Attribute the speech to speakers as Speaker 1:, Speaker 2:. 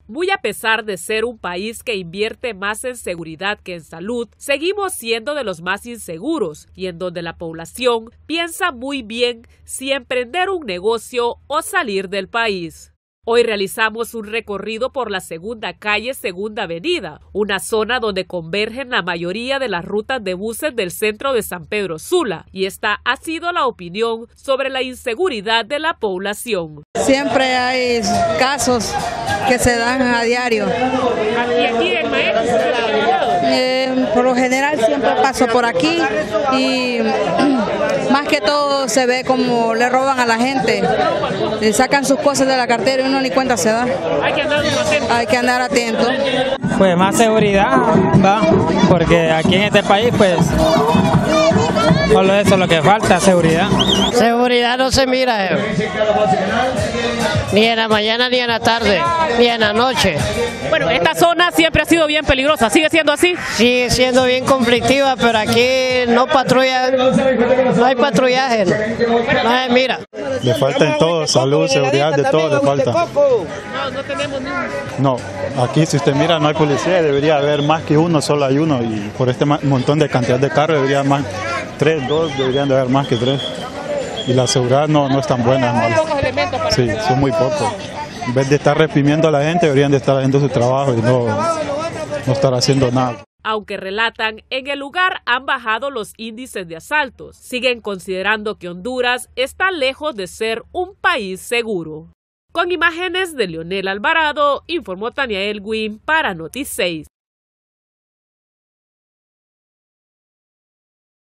Speaker 1: Muy a pesar de ser un país que invierte más en seguridad que en salud, seguimos siendo de los más inseguros y en donde la población piensa muy bien si emprender un negocio o salir del país. Hoy realizamos un recorrido por la segunda calle, Segunda Avenida, una zona donde convergen la mayoría de las rutas de buses del centro de San Pedro Sula, y esta ha sido la opinión sobre la inseguridad de la población.
Speaker 2: Siempre hay casos que se dan a diario.
Speaker 1: ¿Aquí en Maestro?
Speaker 2: Por lo general siempre paso por aquí y más que todo se ve como le roban a la gente, le sacan sus cosas de la cartera y uno ni cuenta se da. Hay que andar atento.
Speaker 3: Pues más seguridad, ¿va? Porque aquí en este país pues solo eso es lo que falta, seguridad.
Speaker 4: Seguridad no se mira, ni en la mañana, ni en la tarde, ni en la noche.
Speaker 1: Bueno, esta zona siempre ha sido bien peligrosa, ¿sigue siendo así?
Speaker 4: Sigue siendo bien conflictiva, pero aquí no patrulla, no hay patrullaje, no se mira.
Speaker 5: Le falta en todo, salud, seguridad, de todo le falta.
Speaker 1: No tenemos ni...
Speaker 5: No, aquí si usted mira no hay policía, debería haber más que uno, solo hay uno, y por este montón de cantidad de carros debería más, 3, 2, deberían de haber más que 3. Y la seguridad no es tan buena. ¿No? Sí, son muy pocos. En vez de estar reprimiendo a la gente, deberían de estar haciendo su trabajo y no estar haciendo nada.
Speaker 1: Aunque relatan, en el lugar han bajado los índices de asaltos, siguen considerando que Honduras está lejos de ser un país seguro. Con imágenes de Leonel Alvarado, informó Tania Elwin para Noti 6.